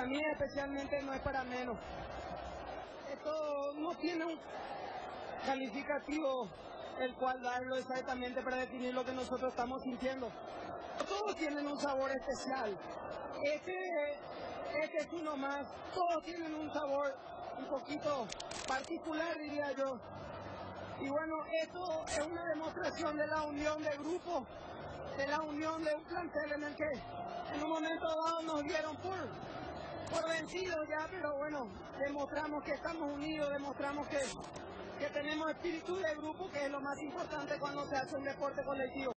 A mí especialmente no es para menos. Esto no tiene un calificativo el cual darlo exactamente para definir lo que nosotros estamos sintiendo. Todos tienen un sabor especial. Este es uno más. Todos tienen un sabor un poquito particular, diría yo. Y bueno, esto es una demostración de la unión de grupo, de la unión de un plantel en el que en un momento dado nos dieron por vencidos ya, pero bueno, demostramos que estamos unidos, demostramos que tenemos espíritu de grupo, que es lo más importante cuando se hace un deporte colectivo.